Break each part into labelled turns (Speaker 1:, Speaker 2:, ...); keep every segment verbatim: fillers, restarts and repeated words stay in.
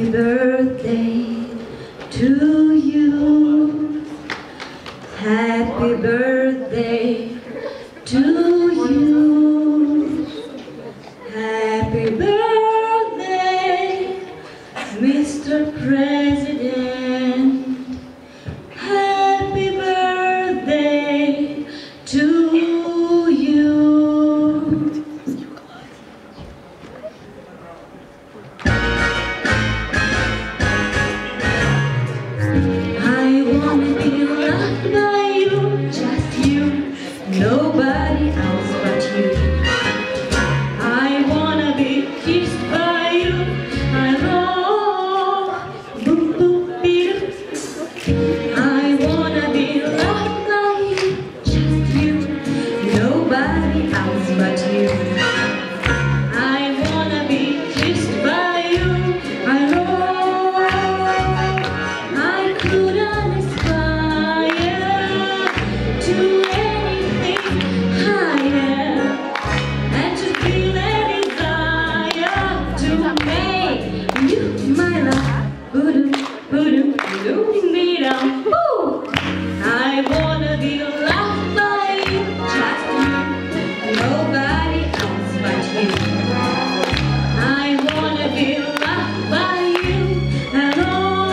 Speaker 1: Happy birthday to you. Happy birthday to you. Happy birthday, Mister President. Happy birthday to you. Nobody else but you. I wanna be kissed by you. I love boom boom beep. I wanna be loved by you, just you. Nobody else but you. I wanna be kissed by you. I love. I couldn't aspire to I wanna be loved by you, just you, nobody else but you. I wanna be loved by you alone.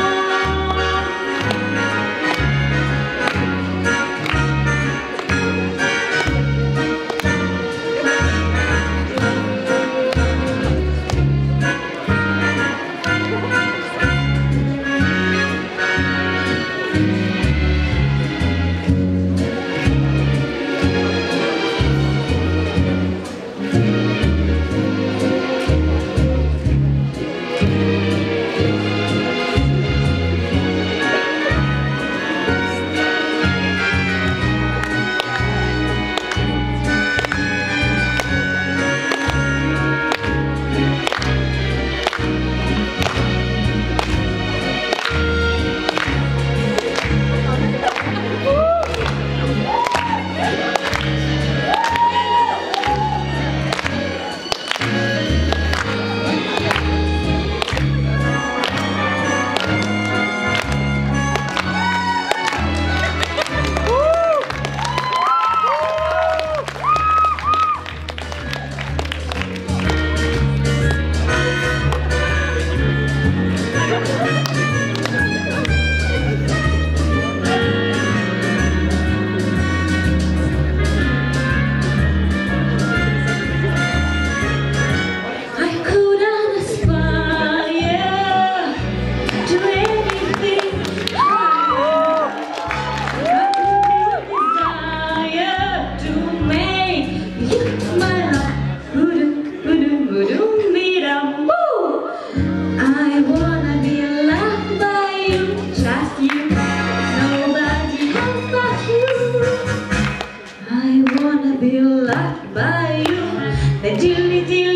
Speaker 1: Be loved by you, the dilly dilly.